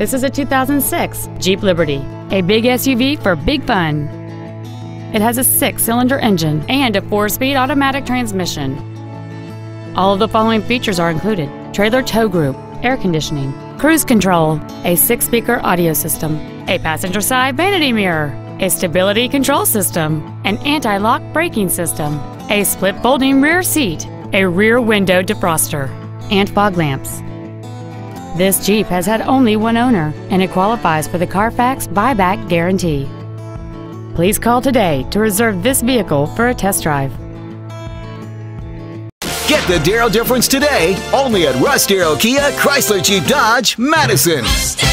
This is a 2006 Jeep Liberty, a big SUV for big fun. It has a 6-cylinder engine and a 4-speed automatic transmission. All of the following features are included: trailer tow group, air conditioning, cruise control, a 6-speaker audio system, a passenger side vanity mirror, a stability control system, an anti-lock braking system, a split folding rear seat, a rear window defroster, and fog lamps. This Jeep has had only one owner, and it qualifies for the Carfax buyback guarantee. Please call today to reserve this vehicle for a test drive. Get the Darrow difference today, only at Russ Darrow Kia, Chrysler Jeep Dodge, Madison.